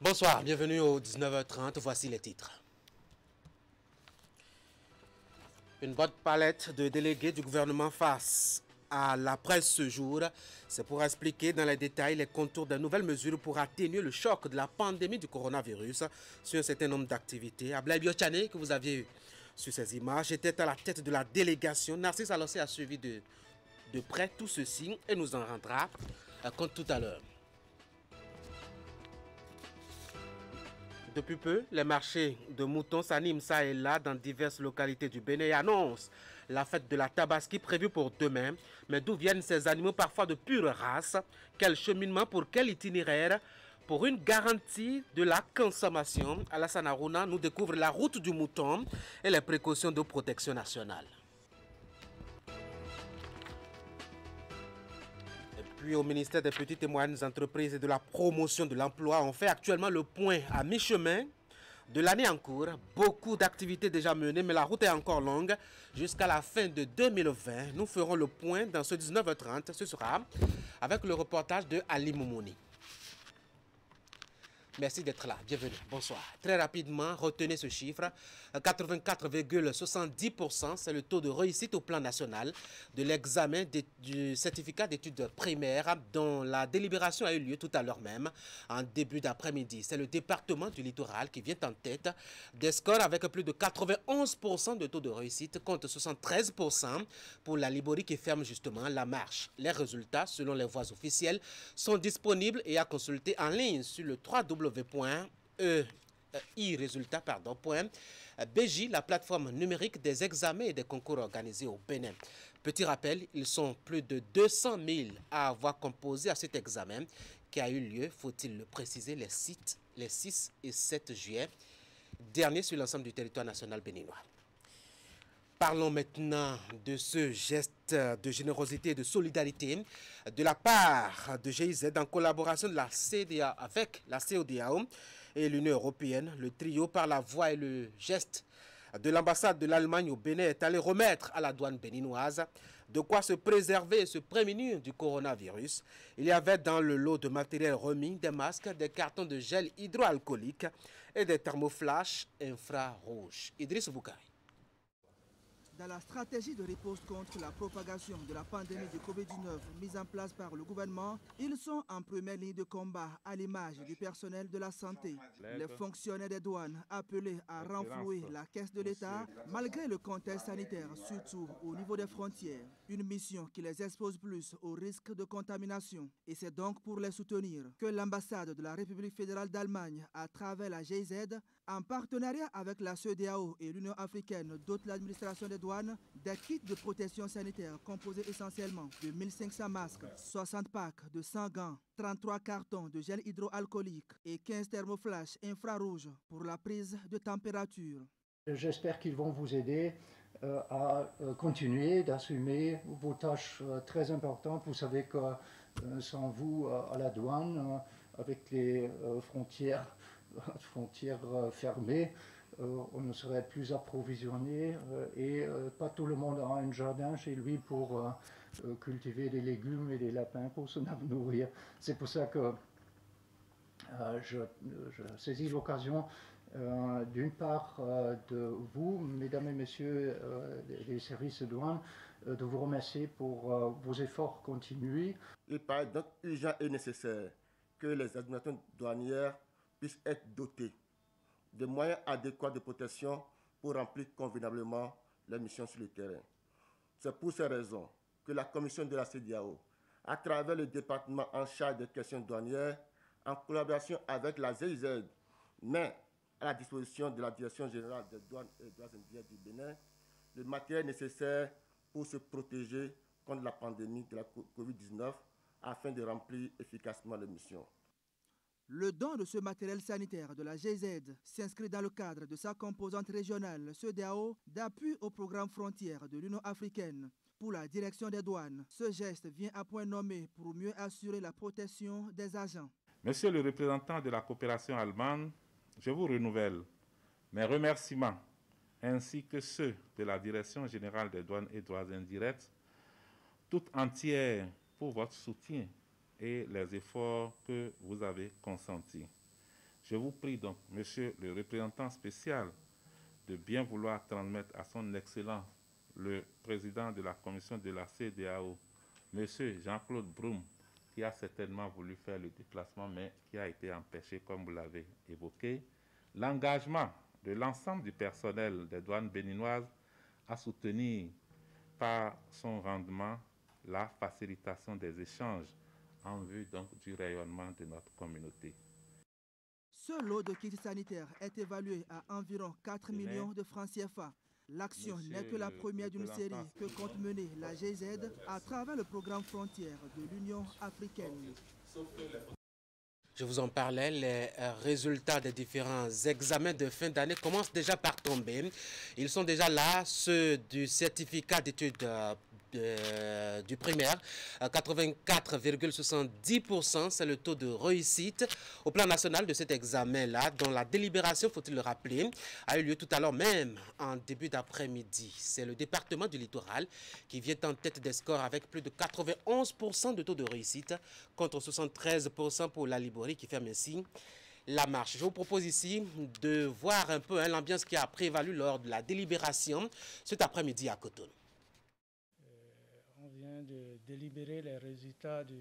Bonsoir, bienvenue au 19h30, voici les titres. Une bonne palette de délégués du gouvernement face à la presse ce jour. C'est pour expliquer dans les détails les contours de nouvelles mesures pour atténuer le choc de la pandémie du coronavirus sur un certain nombre d'activités. Ablaye Biochane, que vous aviez eu sur ces images, était à la tête de la délégation. Narcisse Alossé a suivi de près tout ceci et nous en rendra compte tout à l'heure. Depuis peu, les marchés de moutons s'animent ça et là dans diverses localités du Bénin et annoncent la fête de la Tabaski prévue pour demain. Mais d'où viennent ces animaux parfois de pure race? Quel cheminement pour quel itinéraire? Pour une garantie de la consommation, Alassane Harouna nous découvre la route du mouton et les précautions de protection nationale. Puis au ministère des Petites et Moyennes Entreprises et de la Promotion de l'Emploi, on fait actuellement le point à mi-chemin de l'année en cours. Beaucoup d'activités déjà menées, mais la route est encore longue jusqu'à la fin de 2020. Nous ferons le point dans ce 19h30. Ce sera avec le reportage de Ali Moumouni. Merci d'être là. Bienvenue. Bonsoir. Très rapidement, retenez ce chiffre. 84,70%, c'est le taux de réussite au plan national de l'examen du certificat d'études primaires dont la délibération a eu lieu tout à l'heure même, en début d'après-midi. C'est le département du littoral qui vient en tête des scores avec plus de 91% de taux de réussite contre 73% pour la Liborie qui ferme justement la marche. Les résultats, selon les voies officielles, sont disponibles et à consulter en ligne sur le www.iresultat.bj, la plateforme numérique des examens et des concours organisés au Bénin. Petit rappel, ils sont plus de 200 000 à avoir composé à cet examen qui a eu lieu, faut-il le préciser, les 6 et 7 juillet dernier sur l'ensemble du territoire national béninois. Parlons maintenant de ce geste de générosité et de solidarité de la part de GIZ en collaboration de la CEDEAO avec la CEDEAO et l'Union européenne. Le trio, par la voix et le geste de l'ambassade de l'Allemagne au Bénin, est allé remettre à la douane béninoise de quoi se préserver et se prémunir du coronavirus. Il y avait dans le lot de matériel remis des masques, des cartons de gel hydroalcoolique et des thermoflash infrarouges. Idriss Boukari. Dans la stratégie de riposte contre la propagation de la pandémie de Covid-19 mise en place par le gouvernement, ils sont en première ligne de combat à l'image du personnel de la santé. Les fonctionnaires des douanes appelés à renflouer la caisse de l'État malgré le contexte sanitaire, surtout au niveau des frontières. Une mission qui les expose plus au risque de contamination. Et c'est donc pour les soutenir que l'ambassade de la République fédérale d'Allemagne, à travers la GIZ, en partenariat avec la CEDEAO et l'Union africaine, dote l'administration des douanes des kits de protection sanitaire composés essentiellement de 1500 masques, 60 packs de 100 gants, 33 cartons de gel hydroalcoolique et 15 thermoflash infrarouges pour la prise de température. J'espère qu'ils vont vous aider à continuer d'assumer vos tâches très importantes. Vous savez que sans vous à la douane, avec les frontières fermées, on ne serait plus approvisionné et pas tout le monde a un jardin chez lui pour cultiver des légumes et des lapins pour se nourrir. C'est pour ça que je saisis l'occasion d'une part de vous, mesdames et messieurs des services de douane, de vous remercier pour vos efforts continus. Il paraît donc urgent et nécessaire que les administrations douanières puissent être dotées de moyens adéquats de protection pour remplir convenablement leurs missions sur le terrain. C'est pour ces raisons que la commission de la CEDEAO, à travers le département en charge des questions douanières, en collaboration avec la GIZ, met à la disposition de la Direction générale des douanes et droits indirects du Bénin le matériel nécessaire pour se protéger contre la pandémie de la Covid-19 afin de remplir efficacement leurs missions. Le don de ce matériel sanitaire de la GIZ s'inscrit dans le cadre de sa composante régionale CEDEAO d'appui au programme frontière de l'Union africaine. Pour la direction des douanes, ce geste vient à point nommé pour mieux assurer la protection des agents. Monsieur le représentant de la coopération allemande, je vous renouvelle mes remerciements ainsi que ceux de la Direction générale des douanes et droits indirects, tout entière pour votre soutien et les efforts que vous avez consentis. Je vous prie donc, monsieur le représentant spécial, de bien vouloir transmettre à son Excellence, le président de la commission de la CEDEAO, monsieur Jean-Claude Brome, qui a certainement voulu faire le déplacement, mais qui a été empêché, comme vous l'avez évoqué, l'engagement de l'ensemble du personnel des douanes béninoises à soutenir par son rendement la facilitation des échanges en vue donc du rayonnement de notre communauté. Ce lot de kits sanitaires est évalué à environ 4 millions de francs CFA. L'action n'est que la première d'une série que compte mener la GIZ à travers le programme Frontières de l'Union africaine. Je vous en parlais, les résultats des différents examens de fin d'année commencent déjà par tomber. Ils sont déjà là, ceux du certificat d'études du primaire, 84,70%, c'est le taux de réussite au plan national de cet examen-là, dont la délibération, faut-il le rappeler, a eu lieu tout à l'heure même en début d'après-midi. C'est le département du littoral qui vient en tête des scores avec plus de 91% de taux de réussite contre 73% pour la Liborie qui ferme ainsi la marche. Je vous propose ici de voir un peu l'ambiance qui a prévalu lors de la délibération cet après-midi à Cotonou. On vient de délibérer les résultats de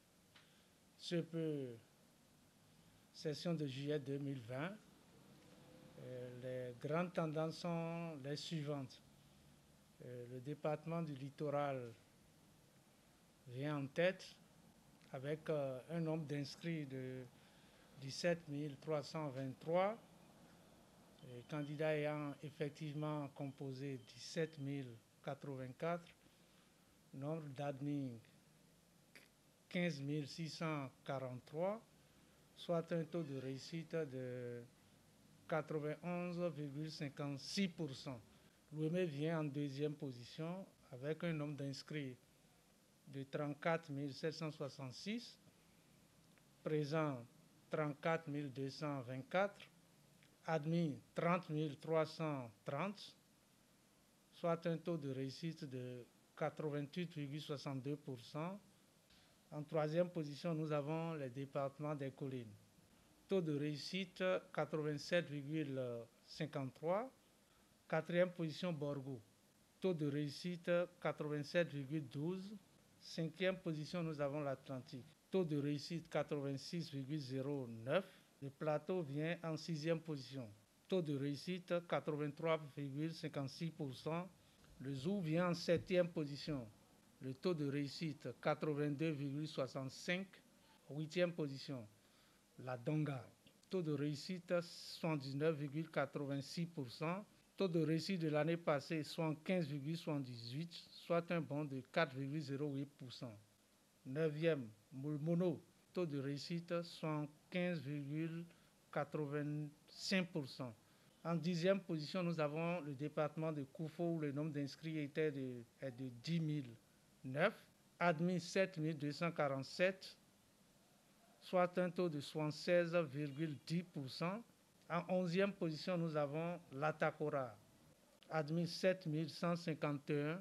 CEPE session de juillet 2020. Les grandes tendances sont les suivantes. Le département du littoral vient en tête avec un nombre d'inscrits de 17 323, les candidats ayant effectivement composé 17 084, nombre d'admis 15 643, soit un taux de réussite de 91,56%. L'OME vient en deuxième position avec un nombre d'inscrits de 34 766, présents 34 224, admis 30 330, soit un taux de réussite de 88,62%. En troisième position, nous avons les départements des collines. Taux de réussite 87,53. Quatrième position, Borgo. Taux de réussite 87,12. Cinquième position, nous avons l'Atlantique. Taux de réussite 86,09. Le plateau vient en sixième position. Taux de réussite 83,56%. Le Zou vient en septième position. Le taux de réussite 82,65. Huitième position. La Donga. Taux de réussite 79,86%. Taux de réussite de l'année passée 75,78, soit un bond de 4,08%. Neuvième, Moulmono. Taux de réussite 75,85%. En dixième position, nous avons le département de Koufo où le nombre d'inscrits est de 10 009, admis 7 247, soit un taux de 76,10%. En onzième position, nous avons l'Atakora, admis 7 151,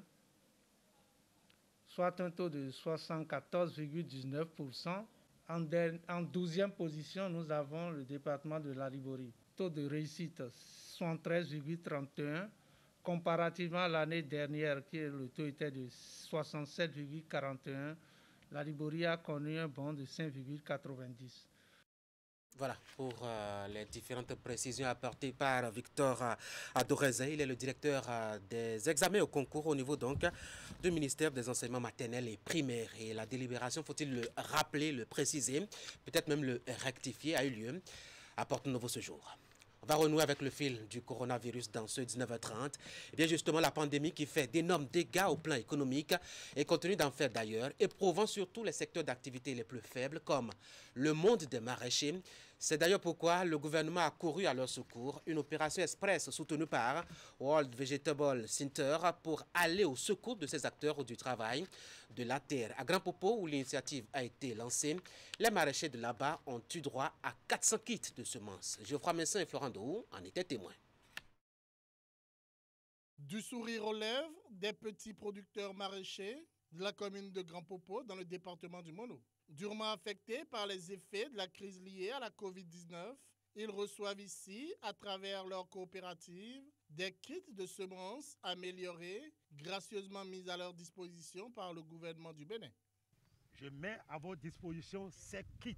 soit un taux de 74,19%. En douzième position, nous avons le département de la Liborie. Taux de réussite 73,31, comparativement à l'année dernière, qui le taux était de 67,41. La Liborie a connu un bond de 5,90. Voilà pour les différentes précisions apportées par Victor Adoreze. Il est le directeur des examens au concours au niveau donc du ministère des enseignements maternels et primaires. Et la délibération, faut-il le rappeler, le préciser, peut-être même le rectifier, a eu lieu à Porto-Novo ce jour. On va renouer avec le fil du coronavirus dans ce 19h30. Et bien justement, la pandémie qui fait d'énormes dégâts au plan économique et continue d'en faire d'ailleurs, éprouvant surtout les secteurs d'activité les plus faibles comme le monde des maraîchers. C'est d'ailleurs pourquoi le gouvernement a couru à leur secours, une opération express soutenue par World Vegetable Center pour aller au secours de ces acteurs du travail de la terre. À Grand Popo, où l'initiative a été lancée, les maraîchers de là-bas ont eu droit à 400 kits de semences. Geoffroy Messin et Florent Dou en étaient témoins. Du sourire aux lèvres des petits producteurs maraîchers de la commune de Grand Popo dans le département du Mono. Durement affectés par les effets de la crise liée à la Covid-19, Ils reçoivent ici, à travers leur coopérative, des kits de semences améliorés, gracieusement mis à leur disposition par le gouvernement du Bénin. Je mets à votre disposition ces kits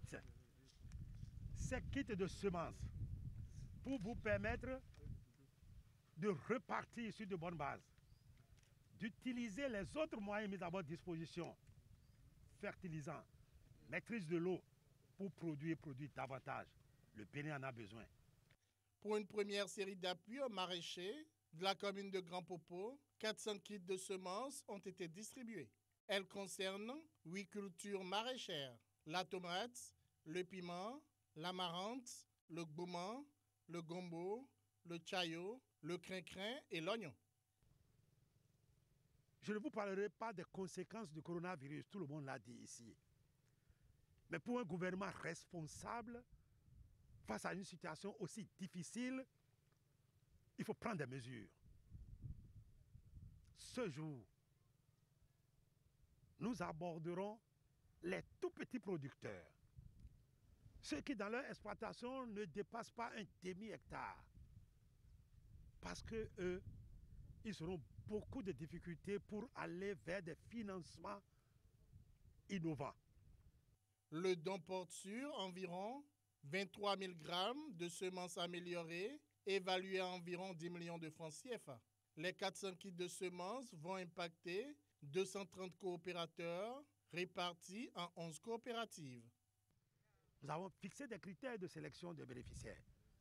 de semences pour vous permettre de repartir sur de bonnes bases, d'utiliser les autres moyens mis à votre disposition, fertilisants, maîtrise de l'eau, pour produire davantage. Le Bénin en a besoin. Pour une première série d'appuis aux maraîchers de la commune de Grand Popo, 400 kits de semences ont été distribués. Elles concernent 8 cultures maraîchères: la tomate, le piment, l'amarante, le gbouma, le gombo, le chayo, le crin-crin et l'oignon. Je ne vous parlerai pas des conséquences du coronavirus, tout le monde l'a dit ici. Mais pour un gouvernement responsable, face à une situation aussi difficile, il faut prendre des mesures. Ce jour, nous aborderons les tout petits producteurs, ceux qui dans leur exploitation ne dépassent pas un demi-hectare, parce que eux, ils auront beaucoup de difficultés pour aller vers des financements innovants. Le don porte sur environ 23 000 grammes de semences améliorées, évaluées à environ 10 millions de francs CFA. Les 400 kits de semences vont impacter 230 coopérateurs répartis en 11 coopératives. Nous avons fixé des critères de sélection des bénéficiaires.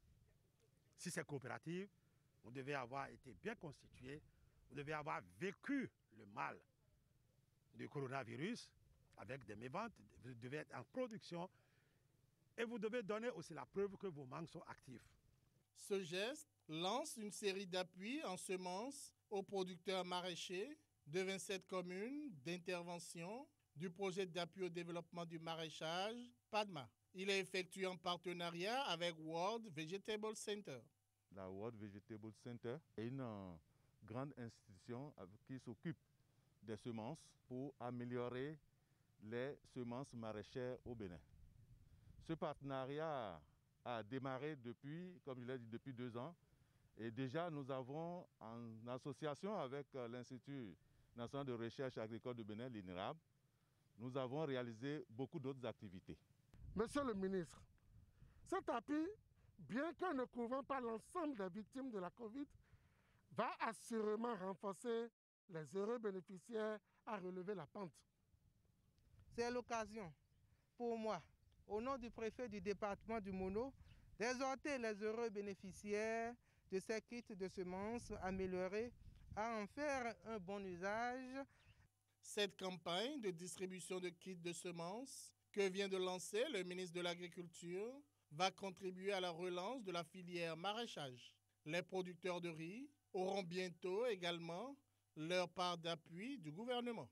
Si ces coopératives, vous devez avoir été bien constituées, vous devez avoir vécu le mal du coronavirus avec des méventes, vous devez être en production et vous devez donner aussi la preuve que vos mangues sont actifs. Ce geste lance une série d'appuis en semences aux producteurs maraîchers de 27 communes d'intervention du projet d'appui au développement du maraîchage, PADMA. Il est effectué en partenariat avec World Vegetable Center. La World Vegetable Center est une grande institution qui s'occupe des semences pour améliorer les semences maraîchères au Bénin. Ce partenariat a démarré depuis, comme je l'ai dit, depuis 2 ans. Et déjà, nous avons, en association avec l'Institut national de recherche agricole du Bénin, l'INRAB, nous avons réalisé beaucoup d'autres activités. Monsieur le ministre, cet appui, bien que ne couvrant pas l'ensemble des victimes de la Covid, va assurément renforcer les heureux bénéficiaires à relever la pente. C'est l'occasion pour moi, au nom du préfet du département du Mono, d'exhorter les heureux bénéficiaires de ces kits de semences améliorés à en faire un bon usage. Cette campagne de distribution de kits de semences que vient de lancer le ministre de l'Agriculture va contribuer à la relance de la filière maraîchage. Les producteurs de riz auront bientôt également leur part d'appui du gouvernement.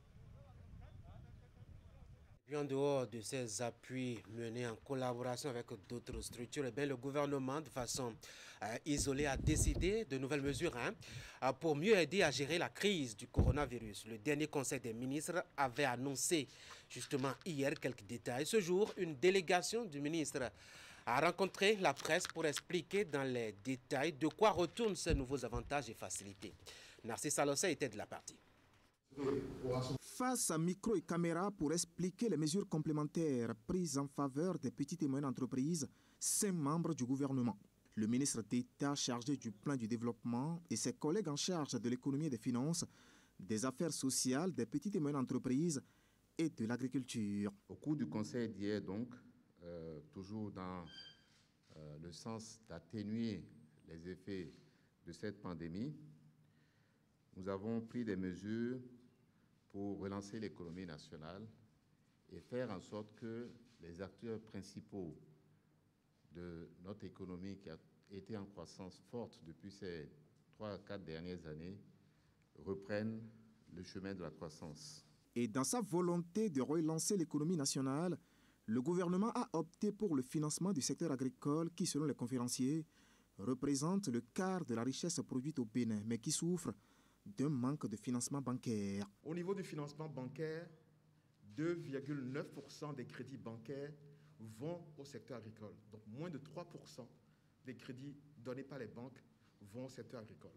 Et en dehors de ces appuis menés en collaboration avec d'autres structures, eh bien, le gouvernement, de façon isolée, a décidé de nouvelles mesures pour mieux aider à gérer la crise du coronavirus. Le dernier conseil des ministres avait annoncé justement hier quelques détails. Ce jour, une délégation du ministre a rencontré la presse pour expliquer dans les détails de quoi retournent ces nouveaux avantages et facilités. Narcisse Alossa était de la partie. Face à micro et caméra pour expliquer les mesures complémentaires prises en faveur des petites et moyennes entreprises, 5 membres du gouvernement. Le ministre d'État chargé du plan du développement et ses collègues en charge de l'économie et des finances, des affaires sociales, des petites et moyennes entreprises et de l'agriculture. Au cours du conseil d'hier, donc, toujours dans le sens d'atténuer les effets de cette pandémie, nous avons pris des mesures pour relancer l'économie nationale et faire en sorte que les acteurs principaux de notre économie qui a été en croissance forte depuis ces 3 à 4 dernières années reprennent le chemin de la croissance. Et dans sa volonté de relancer l'économie nationale, le gouvernement a opté pour le financement du secteur agricole qui, selon les conférenciers, représente le quart de la richesse produite au Bénin, mais qui souffre d'un manque de financement bancaire. Au niveau du financement bancaire, 2,9% des crédits bancaires vont au secteur agricole. Donc moins de 3% des crédits donnés par les banques vont au secteur agricole.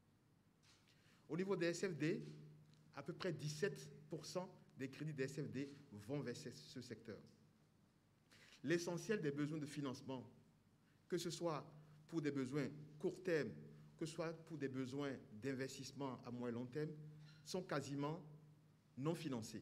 Au niveau des SFD, à peu près 17% des crédits des SFD vont vers ce secteur. L'essentiel des besoins de financement, que ce soit pour des besoins court terme, que ce soit pour des besoins d'investissement à moyen et long terme, sont quasiment non financés.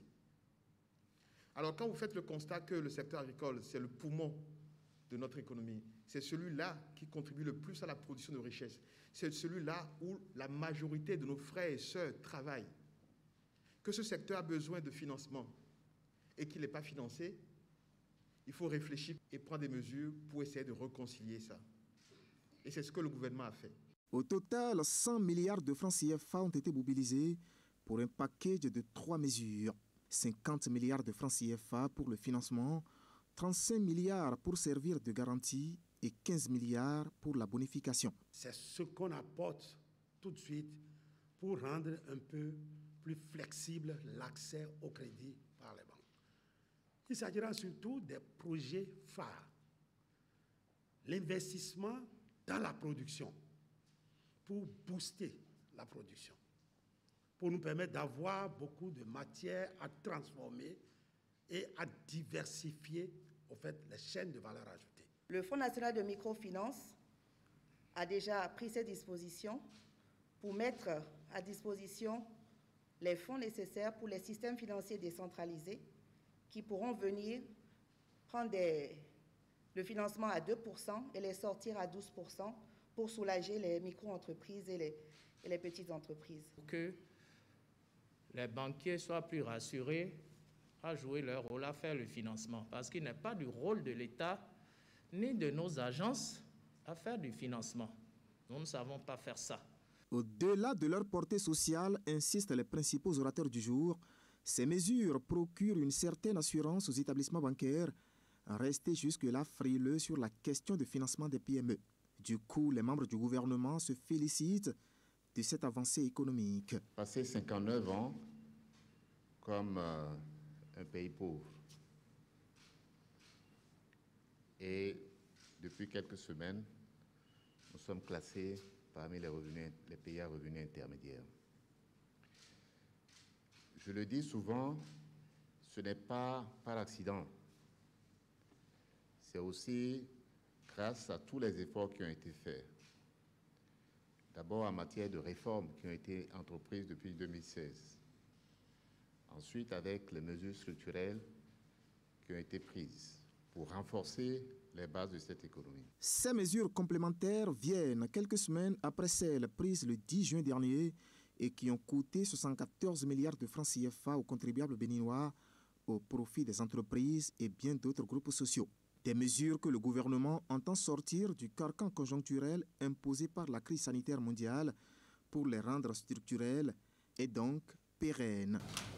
Alors quand vous faites le constat que le secteur agricole, c'est le poumon de notre économie, c'est celui-là qui contribue le plus à la production de richesses, c'est celui-là où la majorité de nos frères et sœurs travaillent, que ce secteur a besoin de financement et qu'il n'est pas financé, il faut réfléchir et prendre des mesures pour essayer de réconcilier ça. Et c'est ce que le gouvernement a fait. Au total, 100 milliards de francs CFA ont été mobilisés pour un package de 3 mesures. 50 milliards de francs CFA pour le financement, 35 milliards pour servir de garantie et 15 milliards pour la bonification. C'est ce qu'on apporte tout de suite pour rendre un peu plus flexible l'accès au crédit par les banques. Il s'agira surtout des projets phares. L'investissement dans la production pour booster la production, pour nous permettre d'avoir beaucoup de matières à transformer et à diversifier en fait, les chaînes de valeur ajoutée. Le Fonds national de microfinance a déjà pris ses dispositions pour mettre à disposition les fonds nécessaires pour les systèmes financiers décentralisés qui pourront venir prendre le financement à 2% et les sortir à 12% pour soulager les micro-entreprises et les petites entreprises. Que les banquiers soient plus rassurés à jouer leur rôle, à faire le financement, parce qu'il n'est pas du rôle de l'État ni de nos agences à faire du financement. Nous ne savons pas faire ça. Au-delà de leur portée sociale, insistent les principaux orateurs du jour, ces mesures procurent une certaine assurance aux établissements bancaires, restés jusque-là frileux sur la question de financement des PME. Du coup, les membres du gouvernement se félicitent de cette avancée économique. Passé 59 ans comme un pays pauvre, et depuis quelques semaines, nous sommes classés parmi les pays à revenus intermédiaires. Je le dis souvent, ce n'est pas par accident. C'est aussi grâce à tous les efforts qui ont été faits. D'abord en matière de réformes qui ont été entreprises depuis 2016. Ensuite avec les mesures structurelles qui ont été prises pour renforcer les bases de cette économie. Ces mesures complémentaires viennent quelques semaines après celles prises le 10 juin dernier et qui ont coûté 74 milliards de francs CFA aux contribuables béninois au profit des entreprises et bien d'autres groupes sociaux. Des mesures que le gouvernement entend sortir du carcan conjoncturel imposé par la crise sanitaire mondiale pour les rendre structurelles et donc pérennes.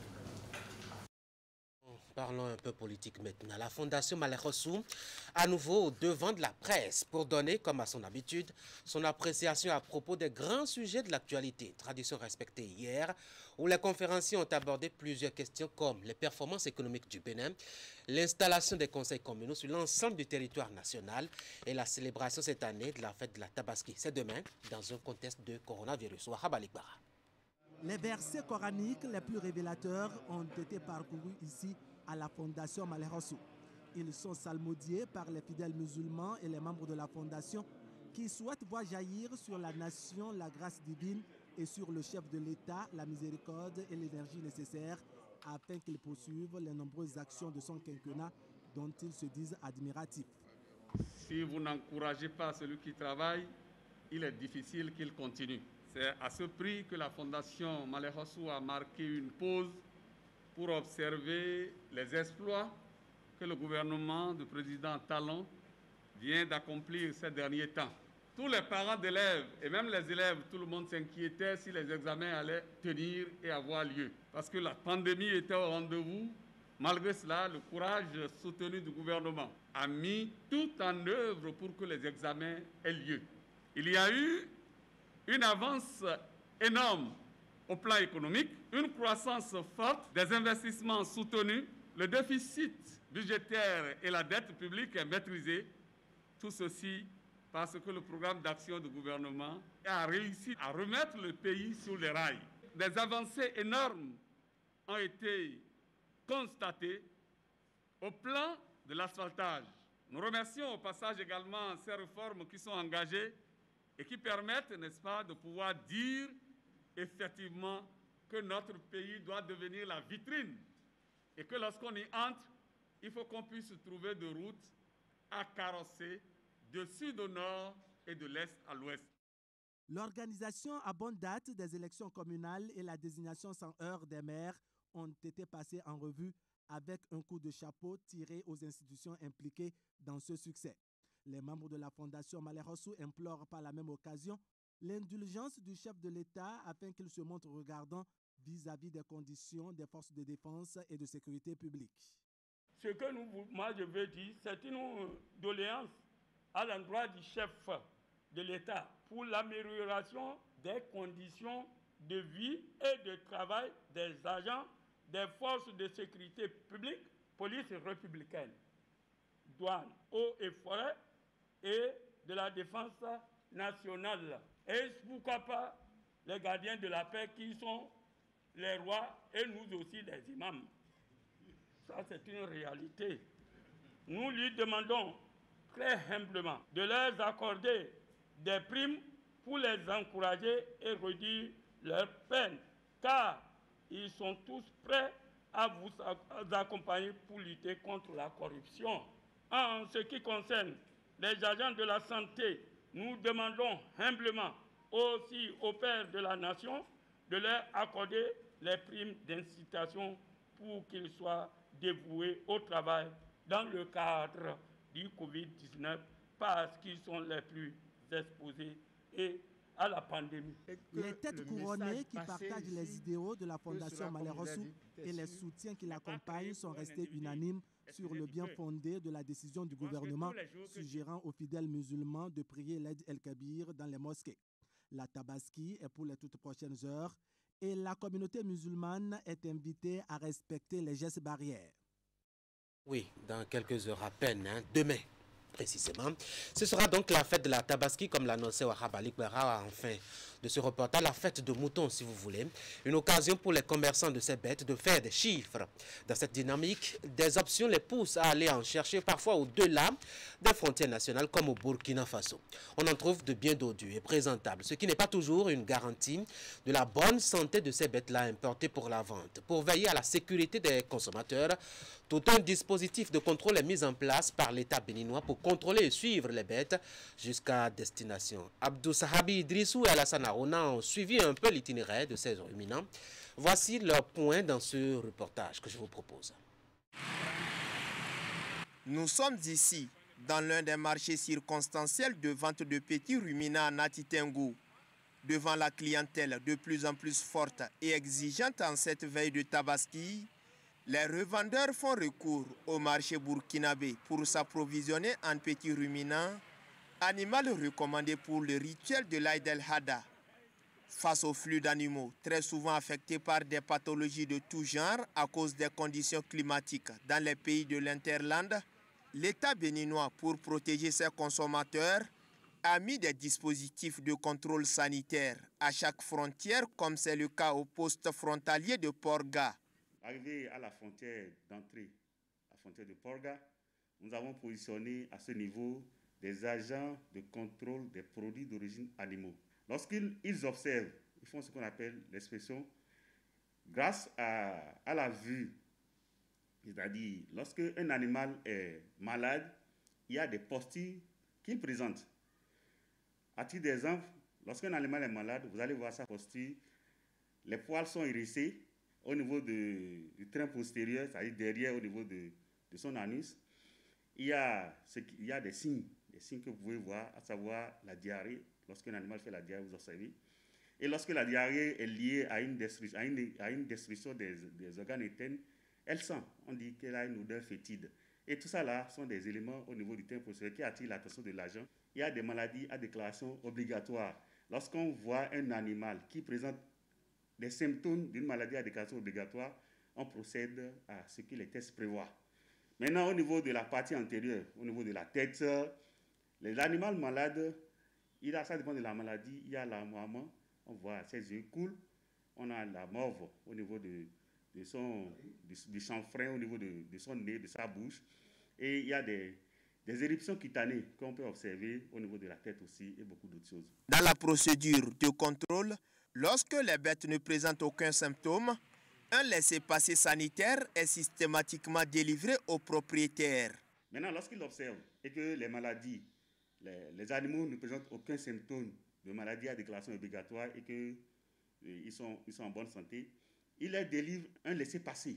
Parlons un peu politique maintenant. La Fondation Malek Rossou, à nouveau au devant de la presse, pour donner, comme à son habitude, son appréciation à propos des grands sujets de l'actualité. Tradition respectée hier, où les conférenciers ont abordé plusieurs questions comme les performances économiques du Bénin, l'installation des conseils communaux sur l'ensemble du territoire national et la célébration cette année de la fête de la Tabaski. C'est demain, dans un contexte de coronavirus. Wahab Alikbara. Les versets coraniques les plus révélateurs ont été parcourus ici à la Fondation Malek Rossou. Ils sont salmodiés par les fidèles musulmans et les membres de la Fondation qui souhaitent voir jaillir sur la nation la grâce divine et sur le chef de l'État la miséricorde et l'énergie nécessaires afin qu'il poursuive les nombreuses actions de son quinquennat dont ils se disent admiratifs. Si vous n'encouragez pas celui qui travaille, il est difficile qu'il continue. C'est à ce prix que la Fondation Malek Rossou a marqué une pause pour observer les exploits que le gouvernement du président Talon vient d'accomplir ces derniers temps. Tous les parents d'élèves et même les élèves, tout le monde s'inquiétait si les examens allaient tenir et avoir lieu. Parce que la pandémie était au rendez-vous. Malgré cela, le courage soutenu du gouvernement a mis tout en œuvre pour que les examens aient lieu. Il y a eu une avance énorme au plan économique, une croissance forte, des investissements soutenus, le déficit budgétaire et la dette publique est maîtrisée. Tout ceci parce que le programme d'action du gouvernement a réussi à remettre le pays sur les rails. Des avancées énormes ont été constatées au plan de l'asphaltage. Nous remercions au passage également ces réformes qui sont engagées et qui permettent, n'est-ce pas, de pouvoir dire effectivement que notre pays doit devenir la vitrine et que lorsqu'on y entre, il faut qu'on puisse trouver de routes à carrosser de sud au nord et de l'est à l'ouest. L'organisation à bonne date des élections communales et la désignation sans heurts des maires ont été passées en revue avec un coup de chapeau tiré aux institutions impliquées dans ce succès. Les membres de la Fondation Malherossou implorent par la même occasion l'indulgence du chef de l'État afin qu'il se montre regardant vis-à-vis des conditions des forces de défense et de sécurité publique. Ce que moi je veux dire, c'est une doléance à l'endroit du chef de l'État pour l'amélioration des conditions de vie et de travail des agents des forces de sécurité publique, police républicaine, douane, eaux et forêts et de la défense nationale. Et pourquoi pas les gardiens de la paix qui sont les rois et nous aussi les imams. Ça, c'est une réalité. Nous lui demandons très humblement de leur accorder des primes pour les encourager et réduire leurs peines, car ils sont tous prêts à vous accompagner pour lutter contre la corruption. En ce qui concerne les agents de la santé, nous demandons humblement aussi aux pères de la nation de leur accorder les primes d'incitation pour qu'ils soient dévoués au travail dans le cadre du Covid-19 parce qu'ils sont les plus exposés et à la pandémie. Les têtes couronnées qui partagent les idéaux de la Fondation Malherossou et les soutiens qui l'accompagnent sont restés unanimes sur le bien fondé de la décision du gouvernement suggérant aux fidèles musulmans de prier l'Aïd el-Kabir dans les mosquées. La Tabaski est pour les toutes prochaines heures et la communauté musulmane est invitée à respecter les gestes barrières. Oui, dans quelques heures à peine, demain précisément. Ce sera donc la fête de la Tabaski, comme l'annonçait Wahab Ali Kbera enfin de ce reportage, la fête de moutons si vous voulez. Une occasion pour les commerçants de ces bêtes de faire des chiffres. Dans cette dynamique, des options les poussent à aller en chercher parfois au-delà des frontières nationales comme au Burkina Faso. On en trouve de bien dodus et présentables, ce qui n'est pas toujours une garantie de la bonne santé de ces bêtes-là importées pour la vente. Pour veiller à la sécurité des consommateurs, tout un dispositif de contrôle est mis en place par l'État béninois pour contrôler et suivre les bêtes jusqu'à destination. Abdou Sahabi Idrissou et Alassane Arona ont suivi un peu l'itinéraire de ces ruminants. Voici leurs points dans ce reportage que je vous propose. Nous sommes ici, dans l'un des marchés circonstanciels de vente de petits ruminants à Natitengu. Devant la clientèle de plus en plus forte et exigeante en cette veille de Tabaski, les revendeurs font recours au marché burkinabé pour s'approvisionner en petits ruminants, animal recommandé pour le rituel de l'Aïd el-Hada. Face au flux d'animaux, très souvent affectés par des pathologies de tout genre à cause des conditions climatiques dans les pays de l'Interland, l'État béninois, pour protéger ses consommateurs, a mis des dispositifs de contrôle sanitaire à chaque frontière, comme c'est le cas au poste frontalier de Porga. Arrivé à la frontière d'entrée, la frontière de Porga, nous avons positionné à ce niveau des agents de contrôle des produits d'origine animaux. Lorsqu'ils observent, ils font ce qu'on appelle l'inspection, grâce à la vue, c'est-à-dire lorsqu'un animal est malade, il y a des postilles qu'il présente. À titre d'exemple, lorsqu'un animal est malade, vous allez voir sa postille, les poils sont hérissés au niveau du train postérieur, c'est-à-dire derrière au niveau de son anus. Il y a des signes que vous pouvez voir, à savoir la diarrhée. Lorsqu'un animal fait la diarrhée, vous observez. Et lorsque la diarrhée est liée à une destruction des organes internes, elle sent. On dit qu'elle a une odeur fétide. Et tout ça là sont des éléments au niveau du train postérieur qui attirent l'attention de l'agent. Il y a des maladies à déclaration obligatoire. Lorsqu'on voit un animal qui présente des symptômes d'une maladie à déclaration obligatoire, on procède à ce que les tests prévoient. Maintenant, au niveau de la partie antérieure, au niveau de la tête, l'animal malade, ça dépend de la maladie. Il y a l'amoiement, on voit ses yeux coulent. On a la morve au niveau du chanfrein, au niveau de son nez, de sa bouche. Et il y a des éruptions cutanées qu'on peut observer au niveau de la tête aussi et beaucoup d'autres choses. Dans la procédure de contrôle, lorsque les bêtes ne présentent aucun symptôme, un laissez-passer sanitaire est systématiquement délivré au propriétaire. Maintenant, lorsqu'il observe et que les maladies, les animaux ne présentent aucun symptôme de maladie à déclaration obligatoire et qu'ils sont en bonne santé, il leur délivre un laissez-passer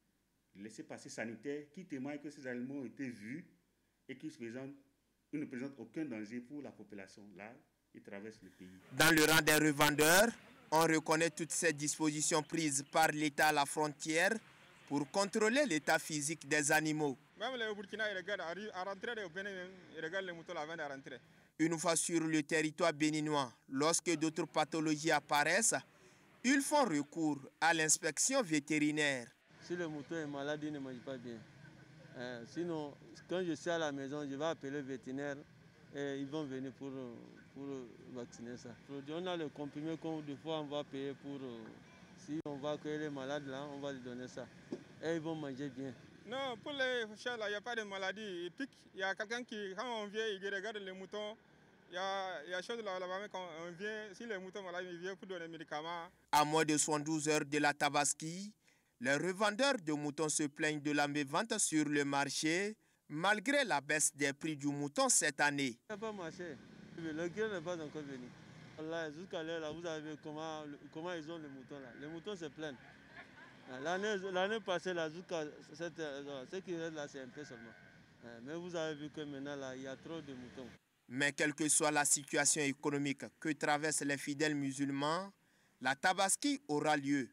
sanitaire qui témoigne que ces animaux ont été vus et qu'ils ne présentent aucun danger pour la population. Là, ils traversent le pays. Dans le rang des revendeurs, on reconnaît toutes ces dispositions prises par l'État à la frontière pour contrôler l'état physique des animaux. Même les Burkina, ils regardent à rentrer au Bénin, ils regardent les moutons avant de rentrer. Une fois sur le territoire béninois, lorsque d'autres pathologies apparaissent, ils font recours à l'inspection vétérinaire. Si le mouton est malade, il ne mange pas bien. Sinon, quand je suis à la maison, je vais appeler le vétérinaire et ils vont venir pour vacciner ça. On a le comprimé qu'on des fois on va payer pour... si on voit qu'il est malade là, on va lui donner ça. Et ils vont manger bien. Non, pour les chats là, il n'y a pas de maladie. Ils piquent. Il y a quelqu'un qui, quand on vient, il regarde les moutons. Il y a chose là-bas, quand on vient, si les moutons sont malades, il vient pour donner des médicaments. À moins de 72 heures de la Tabaski, les revendeurs de moutons se plaignent de la mévente sur le marché, malgré la baisse des prix du mouton cette année. Il n'a pas marché. Le grain n'est pas encore venu. Jusqu'à l'heure, là, vous avez vu comment ils ont les moutons là. Les moutons se plaignent. L'année passée, là, jusqu'à ce qui reste là, c'est un peu seulement. Mais vous avez vu que maintenant, là, il y a trop de moutons. Mais quelle que soit la situation économique que traversent les fidèles musulmans, la Tabaski aura lieu.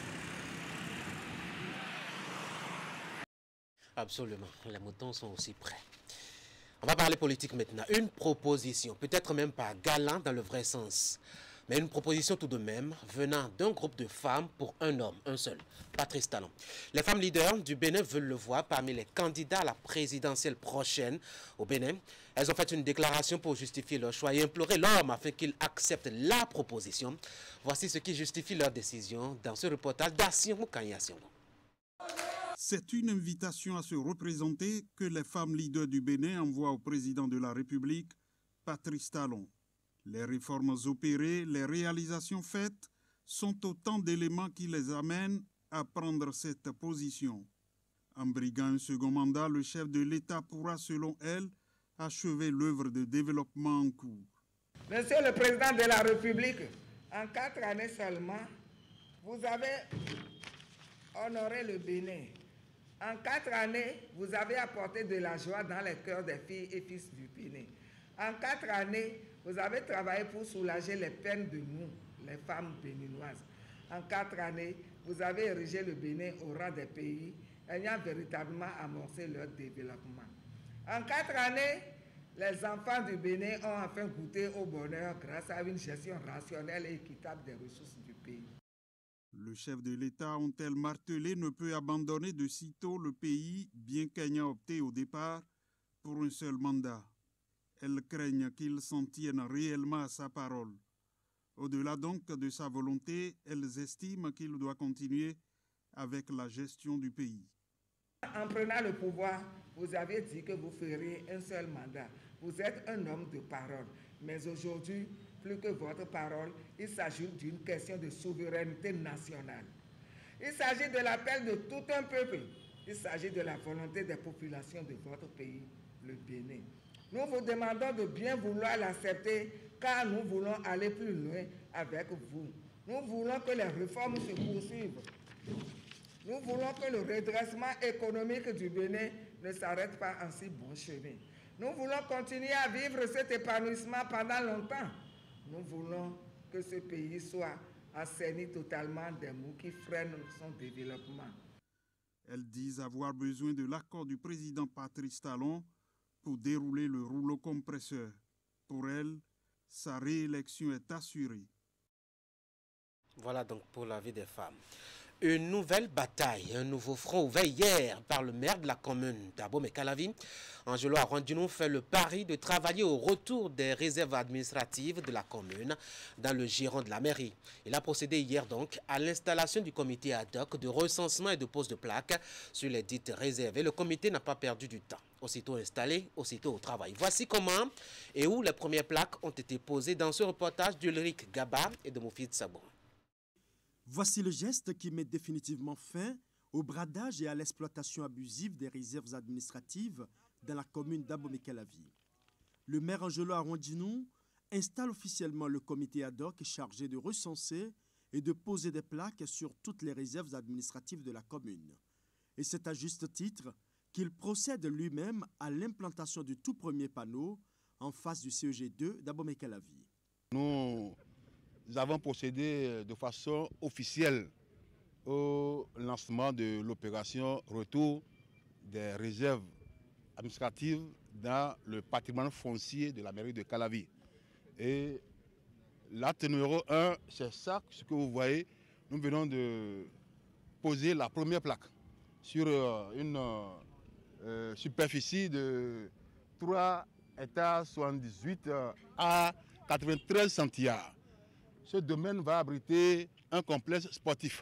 Absolument, les moutons sont aussi prêts. On va parler politique maintenant. Une proposition, peut-être même pas galant dans le vrai sens, mais une proposition tout de même venant d'un groupe de femmes pour un homme, un seul, Patrice Talon. Les femmes leaders du Bénin veulent le voir parmi les candidats à la présidentielle prochaine au Bénin. Elles ont fait une déclaration pour justifier leur choix et implorer l'homme afin qu'il accepte la proposition. Voici ce qui justifie leur décision dans ce reportage d'Assiongou Kanyassiongou. C'est une invitation à se représenter que les femmes leaders du Bénin envoient au président de la République, Patrice Talon. Les réformes opérées, les réalisations faites sont autant d'éléments qui les amènent à prendre cette position. En briguant un second mandat, le chef de l'État pourra, selon elle, achever l'œuvre de développement en cours. Monsieur le Président de la République, en 4 années seulement, vous avez honoré le Bénin. En 4 années, vous avez apporté de la joie dans les cœurs des filles et fils du Bénin. En 4 années, vous avez travaillé pour soulager les peines de nous, les femmes béninoises. En 4 années, vous avez érigé le Bénin au rang des pays ayant véritablement amorcé leur développement. En 4 années, les enfants du Bénin ont enfin goûté au bonheur grâce à une gestion rationnelle et équitable des ressources du pays. Le chef de l'État, ont-elles martelé, ne peut abandonner de sitôt le pays, bien qu'ayant opté au départ pour un seul mandat. Elles craignent qu'il s'en tienne réellement à sa parole. Au-delà donc de sa volonté, elles estiment qu'il doit continuer avec la gestion du pays. En prenant le pouvoir, vous aviez dit que vous feriez un seul mandat. Vous êtes un homme de parole. Mais aujourd'hui, plus que votre parole, il s'agit d'une question de souveraineté nationale. Il s'agit de l'appel de tout un peuple. Il s'agit de la volonté des populations de votre pays, le Bénin. Nous vous demandons de bien vouloir l'accepter car nous voulons aller plus loin avec vous. Nous voulons que les réformes se poursuivent. Nous voulons que le redressement économique du Bénin ne s'arrête pas en si bon chemin. Nous voulons continuer à vivre cet épanouissement pendant longtemps. Nous voulons que ce pays soit assaini totalement des maux qui freinent son développement. Elles disent avoir besoin de l'accord du président Patrice Talon pour dérouler le rouleau compresseur. Pour elles, sa réélection est assurée. Voilà donc pour l'avis des femmes. Une nouvelle bataille, un nouveau front ouvert hier par le maire de la commune d'Abomey-Calavi. Angelo Arondino fait le pari de travailler au retour des réserves administratives de la commune dans le giron de la mairie. Il a procédé hier donc à l'installation du comité ad hoc de recensement et de pose de plaques sur les dites réserves. Et le comité n'a pas perdu du temps. Aussitôt installé, aussitôt au travail. Voici comment et où les premières plaques ont été posées dans ce reportage d'Ulrich Gaba et de Moufid Sabon. Voici le geste qui met définitivement fin au bradage et à l'exploitation abusive des réserves administratives dans la commune d'Abomey-Calavi. Le maire Angelo Arondino installe officiellement le comité ad hoc chargé de recenser et de poser des plaques sur toutes les réserves administratives de la commune. Et c'est à juste titre qu'il procède lui-même à l'implantation du tout premier panneau en face du CEG2 d'Abomey-Calavi. Nous avons procédé de façon officielle au lancement de l'opération Retour des réserves administratives dans le patrimoine foncier de la mairie de Calavi. Et l'acte numéro 1, c'est ça, ce que vous voyez. Nous venons de poser la première plaque sur une superficie de 3 hectares 78 à 93 centiards. Ce domaine va abriter un complexe sportif.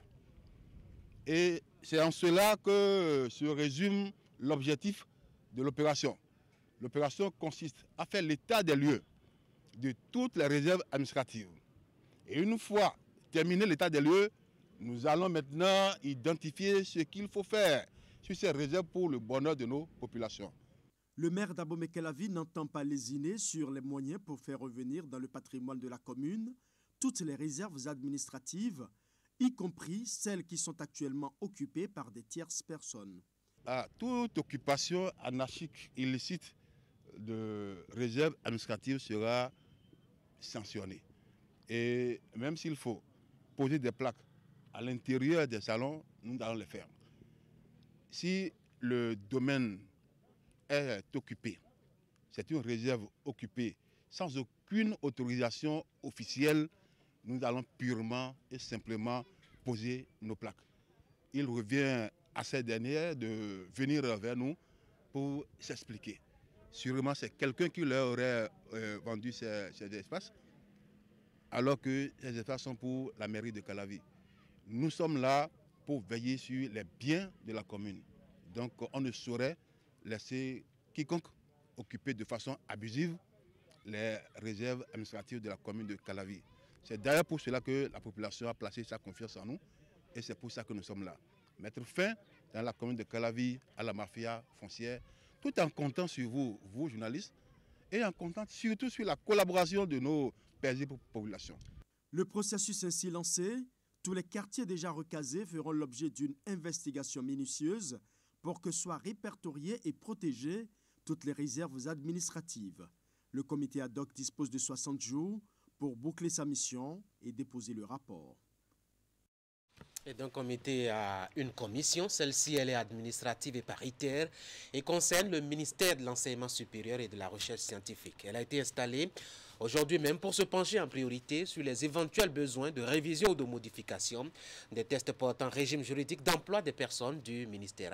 Et c'est en cela que se résume l'objectif de l'opération. L'opération consiste à faire l'état des lieux de toutes les réserves administratives. Et une fois terminé l'état des lieux, nous allons maintenant identifier ce qu'il faut faire sur ces réserves pour le bonheur de nos populations. Le maire d'Abomey-Calavi n'entend pas lésiner sur les moyens pour faire revenir dans le patrimoine de la commune toutes les réserves administratives, y compris celles qui sont actuellement occupées par des tierces personnes. Toute occupation anarchique illicite de réserves administratives sera sanctionnée. Et même s'il faut poser des plaques à l'intérieur des salons, nous allons le faire. Si le domaine est occupé, c'est une réserve occupée sans aucune autorisation officielle, nous allons purement et simplement poser nos plaques. Il revient à ces dernières de venir vers nous pour s'expliquer. Sûrement, c'est quelqu'un qui leur aurait vendu ces espaces, alors que ces espaces sont pour la mairie de Calavi. Nous sommes là pour veiller sur les biens de la commune. Donc, on ne saurait laisser quiconque occuper de façon abusive les réserves administratives de la commune de Calavi. C'est d'ailleurs pour cela que la population a placé sa confiance en nous et c'est pour ça que nous sommes là. Mettre fin dans la commune de Calavi à la mafia foncière, tout en comptant sur vous, vous journalistes, et en comptant surtout sur la collaboration de nos paisibles populations. Le processus ainsi lancé, tous les quartiers déjà recasés feront l'objet d'une investigation minutieuse pour que soient répertoriées et protégées toutes les réserves administratives. Le comité ad hoc dispose de 60 jours pour boucler sa mission et déposer le rapport. Et donc, comité a une commission. Celle-ci, elle est administrative et paritaire et concerne le ministère de l'Enseignement supérieur et de la Recherche scientifique. Elle a été installée aujourd'hui même pour se pencher en priorité sur les éventuels besoins de révision ou de modification des tests portant régime juridique d'emploi des personnes du ministère.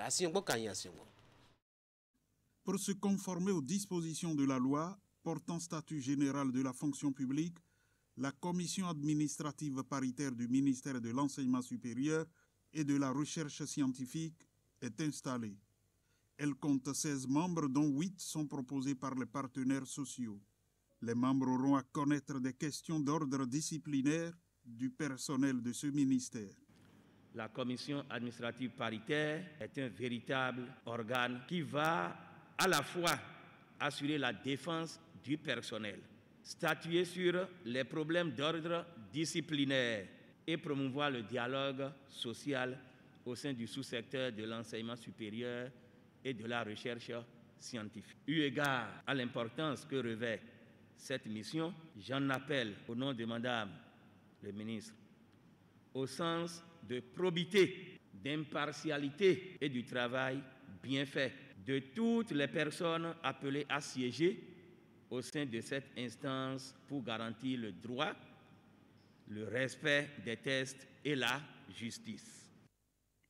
Pour se conformer aux dispositions de la loi portant statut général de la fonction publique, la commission administrative paritaire du ministère de l'Enseignement supérieur et de la Recherche scientifique est installée. Elle compte 16 membres, dont 8 sont proposés par les partenaires sociaux. Les membres auront à connaître des questions d'ordre disciplinaire du personnel de ce ministère. La commission administrative paritaire est un véritable organe qui va à la fois assurer la défense du personnel, statuer sur les problèmes d'ordre disciplinaire et promouvoir le dialogue social au sein du sous-secteur de l'enseignement supérieur et de la recherche scientifique. Eu égard à l'importance que revêt cette mission, j'en appelle au nom de Madame le ministre au sens de probité, d'impartialité et du travail bien fait de toutes les personnes appelées à siéger au sein de cette instance pour garantir le droit, le respect des tests et la justice.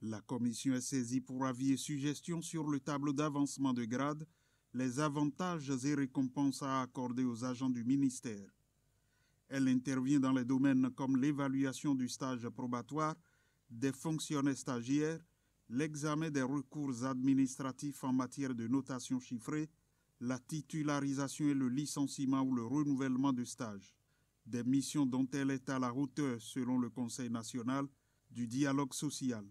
La commission est saisie pour avis et suggestions sur le tableau d'avancement de grade, les avantages et récompenses à accorder aux agents du ministère. Elle intervient dans les domaines comme l'évaluation du stage probatoire, des fonctionnaires stagiaires, l'examen des recours administratifs en matière de notation chiffrée, la titularisation et le licenciement ou le renouvellement de stage. Des missions dont elle est à la hauteur, selon le Conseil national du dialogue social.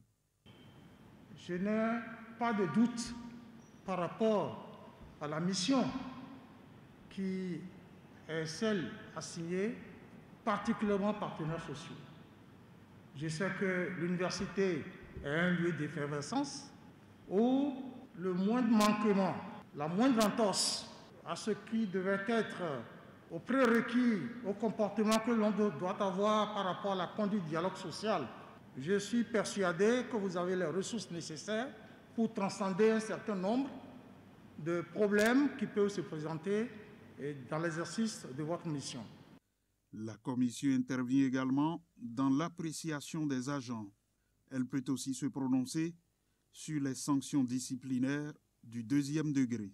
Je n'ai pas de doute par rapport à la mission qui est celle assignée, particulièrement partenaires sociaux. Je sais que l'université est un lieu d'effervescence où le moindre manquement, la moindre entorse à ce qui devait être aux prérequis, au comportement que l'on doit avoir par rapport à la conduite du dialogue social, je suis persuadé que vous avez les ressources nécessaires pour transcender un certain nombre de problèmes qui peuvent se présenter dans l'exercice de votre mission. La commission intervient également dans l'appréciation des agents. Elle peut aussi se prononcer sur les sanctions disciplinaires du 2e degré.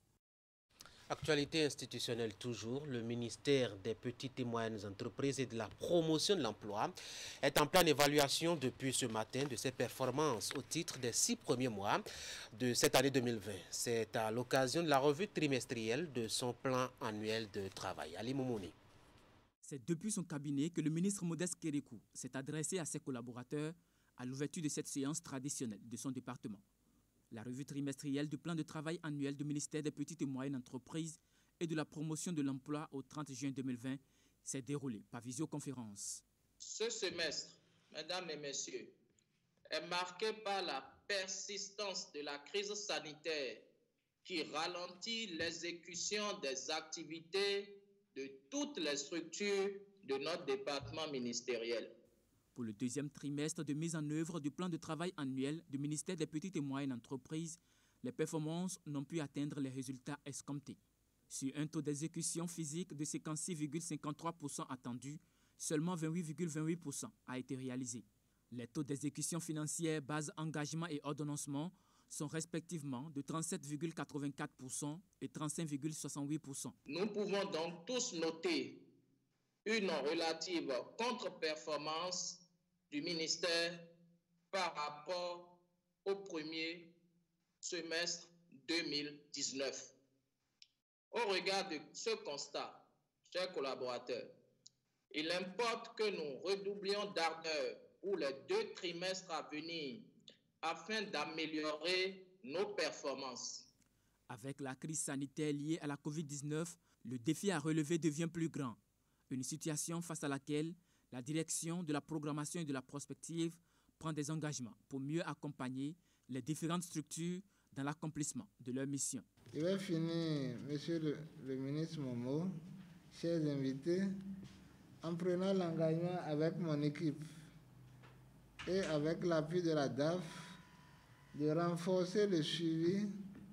Actualité institutionnelle toujours, le ministère des Petites et Moyennes Entreprises et de la Promotion de l'Emploi est en pleine évaluation depuis ce matin de ses performances au titre des 6 premiers mois de cette année 2020. C'est à l'occasion de la revue trimestrielle de son plan annuel de travail. Ali Moumouni. C'est depuis son cabinet que le ministre Modeste Kérékou s'est adressé à ses collaborateurs à l'ouverture de cette séance traditionnelle de son département. La revue trimestrielle du plan de travail annuel du ministère des Petites et Moyennes Entreprises et de la Promotion de l'Emploi au 30 juin 2020 s'est déroulée par visioconférence. Ce semestre, mesdames et messieurs, est marqué par la persistance de la crise sanitaire qui ralentit l'exécution des activités de toutes les structures de notre département ministériel. Pour le 2e trimestre de mise en œuvre du plan de travail annuel du ministère des Petites et Moyennes Entreprises, les performances n'ont pu atteindre les résultats escomptés. Sur un taux d'exécution physique de 56,53% attendu, seulement 28,28% a été réalisé. Les taux d'exécution financière base engagement et ordonnancement sont respectivement de 37,84% et 35,68%. Nous pouvons donc tous noter une relative contre-performance du ministère par rapport au premier semestre 2019. Au regard de ce constat, chers collaborateurs, il importe que nous redoublions d'ardeur pour les 2 trimestres à venir afin d'améliorer nos performances. Avec la crise sanitaire liée à la COVID-19, le défi à relever devient plus grand. Une situation face à laquelle la direction de la programmation et de la prospective prend des engagements pour mieux accompagner les différentes structures dans l'accomplissement de leur mission. Je vais finir, Monsieur le ministre Momo, chers invités, en prenant l'engagement avec mon équipe et avec l'appui de la DAF de renforcer le suivi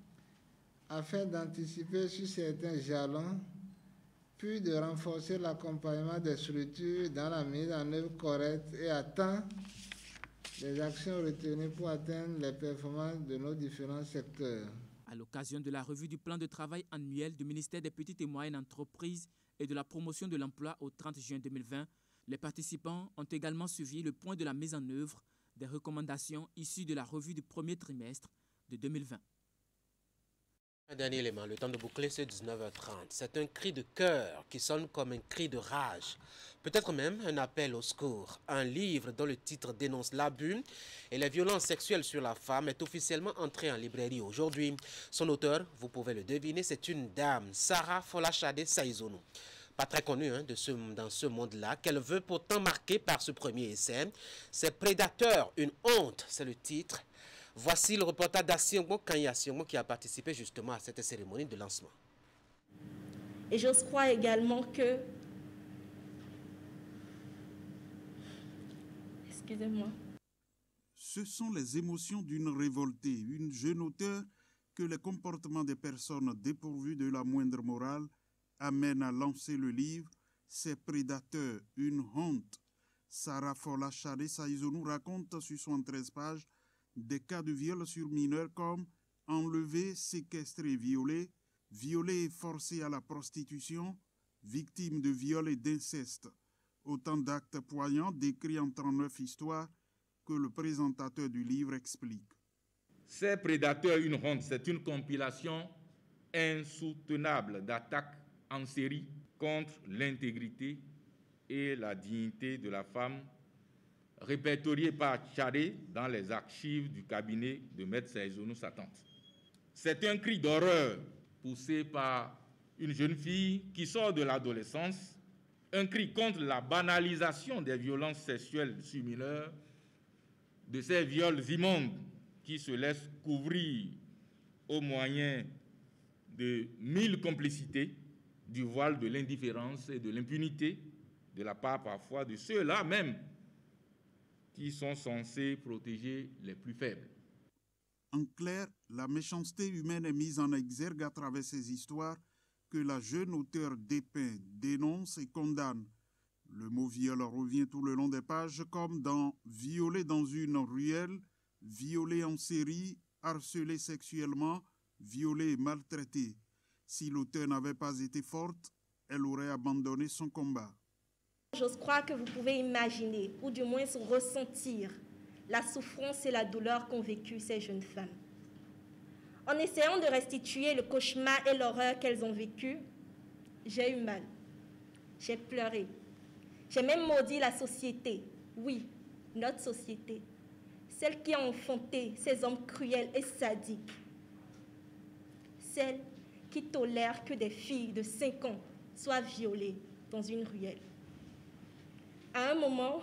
afin d'anticiper sur certains jalons, puis de renforcer l'accompagnement des structures dans la mise en œuvre correcte et à temps des actions retenues pour atteindre les performances de nos différents secteurs. À l'occasion de la revue du plan de travail annuel du ministère des Petites et Moyennes Entreprises et de la Promotion de l'Emploi au 30 juin 2020, les participants ont également suivi le point de la mise en œuvre des recommandations issues de la revue du premier trimestre de 2020. Un dernier élément, le temps de boucler, c'est 19h30. C'est un cri de cœur qui sonne comme un cri de rage. Peut-être même un appel au secours. Un livre dont le titre dénonce l'abus et les violences sexuelles sur la femme est officiellement entré en librairie aujourd'hui. Son auteur, vous pouvez le deviner, c'est une dame, Sarah Folashade Saïzonou. Pas très connue dans ce monde-là, qu'elle veut pourtant marquer par ce premier essai. C'est Prédateur, une honte, c'est le titre. Voici le reportage d'Assiongbo Kanya Assiongbo qui a participé justement à cette cérémonie de lancement. Et je crois également que... Excusez-moi. Ce sont les émotions d'une révoltée, une jeune auteure que les comportements des personnes dépourvues de la moindre morale amènent à lancer le livre « Ces prédateurs, une honte ». Sarah Folashade Saïzonou raconte sur 73 pages des cas de viol sur mineurs comme enlevés, séquestrés, violés et forcés à la prostitution, victimes de viol et d'inceste. Autant d'actes poignants décrits en 39 histoires que le présentateur du livre explique. Ces prédateurs, une honte, c'est une compilation insoutenable d'attaques en série contre l'intégrité et la dignité de la femme, répertoriées par Tchadé dans les archives du cabinet de Maître Saïzonou Satante. C'est un cri d'horreur poussé par une jeune fille qui sort de l'adolescence, un cri contre la banalisation des violences sexuelles sur mineurs, de ces viols immondes qui se laissent couvrir au moyen de 1000 complicités, du voile de l'indifférence et de l'impunité, de la part parfois de ceux-là même qui sont censés protéger les plus faibles. En clair, la méchanceté humaine est mise en exergue à travers ces histoires que la jeune auteure dépeint, dénonce et condamne. Le mot viol revient tout le long des pages comme dans « violer dans une ruelle »,« violer en série »,« harceler sexuellement »,« violer et maltraiter ». Si l'auteur n'avait pas été forte, elle aurait abandonné son combat. J'ose croire que vous pouvez imaginer, ou du moins ressentir, la souffrance et la douleur qu'ont vécu ces jeunes femmes. En essayant de restituer le cauchemar et l'horreur qu'elles ont vécu, j'ai eu mal. J'ai pleuré. J'ai même maudit la société. Oui, notre société. Celle qui a enfanté ces hommes cruels et sadiques. Celle qui tolère que des filles de 5 ans soient violées dans une ruelle. À un moment,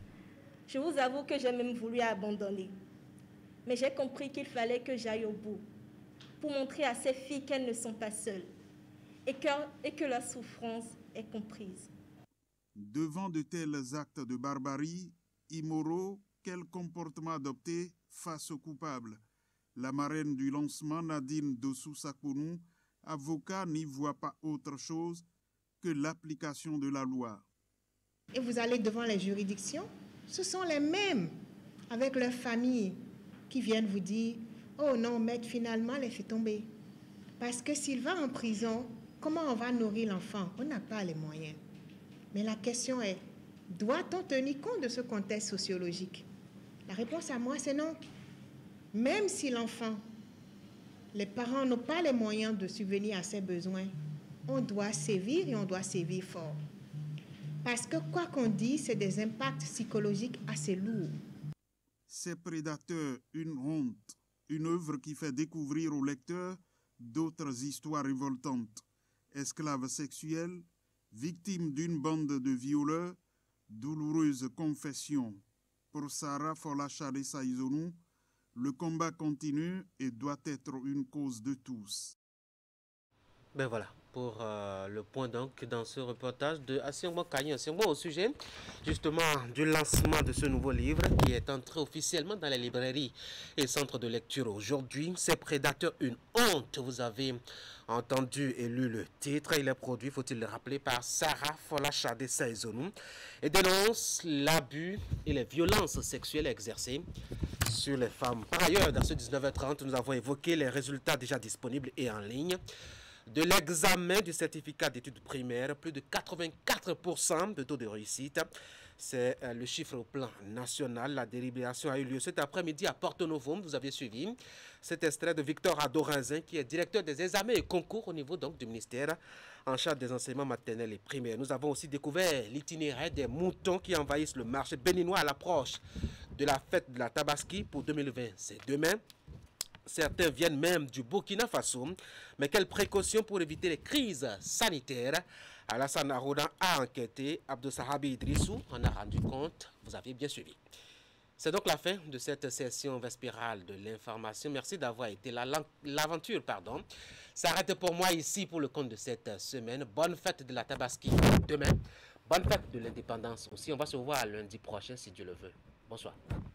je vous avoue que j'ai même voulu abandonner. Mais j'ai compris qu'il fallait que j'aille au bout pour montrer à ces filles qu'elles ne sont pas seules et que leur souffrance est comprise. Devant de tels actes de barbarie, immoraux, quel comportement adopter face aux coupables? La marraine du lancement, Nadine Dossou-Sakounou, avocat, n'y voit pas autre chose que l'application de la loi. Et vous allez devant les juridictions, ce sont les mêmes, avec leurs familles, qui viennent vous dire « Oh non, maître, finalement, les fait tomber. » Parce que s'il va en prison, comment on va nourrir l'enfant? On n'a pas les moyens. Mais la question est, doit-on tenir compte de ce contexte sociologique? La réponse à moi, c'est non. Même si l'enfant, les parents n'ont pas les moyens de subvenir à ses besoins, on doit sévir et on doit sévir fort. Parce que quoi qu'on dise, c'est des impacts psychologiques assez lourds. Ces prédateurs, une honte, une œuvre qui fait découvrir au lecteur d'autres histoires révoltantes. Esclaves sexuels, victimes d'une bande de violeurs, douloureuse confession. Pour Sarah Folachade Saïzonou, le combat continue et doit être une cause de tous. Ben voilà, pour le point donc dans ce reportage de Asiongbo Kanyi au sujet justement du lancement de ce nouveau livre qui est entré officiellement dans les librairies et centres de lecture aujourd'hui. Ces prédateurs, une honte. Vous avez entendu et lu le titre. Il est produit, faut-il le rappeler, par Sarah Folachade Saïzonou et dénonce l'abus et les violences sexuelles exercées sur les femmes. Par ailleurs, dans ce 19h30, nous avons évoqué les résultats déjà disponibles et en ligne de l'examen du certificat d'études primaires, plus de 84% de taux de réussite. C'est le chiffre au plan national. La délibération a eu lieu cet après-midi à Porto-Novo. Vous avez suivi cet extrait de Victor Adorinzin, qui est directeur des examens et concours au niveau donc du ministère en charge des enseignements maternels et primaires. Nous avons aussi découvert l'itinéraire des moutons qui envahissent le marché béninois à l'approche de la fête de la Tabaski pour 2020. C'est demain. Certains viennent même du Burkina Faso. Mais quelles précautions pour éviter les crises sanitaires? Alassane Aroudan a enquêté. Abdou Sahabi Idrissou en a rendu compte. Vous avez bien suivi. C'est donc la fin de cette session vespérale de l'information. Merci d'avoir été là. L'aventure, s'arrête pour moi ici pour le compte de cette semaine. Bonne fête de la Tabaski demain. Bonne fête de l'indépendance aussi. On va se voir lundi prochain si Dieu le veut. Bonsoir.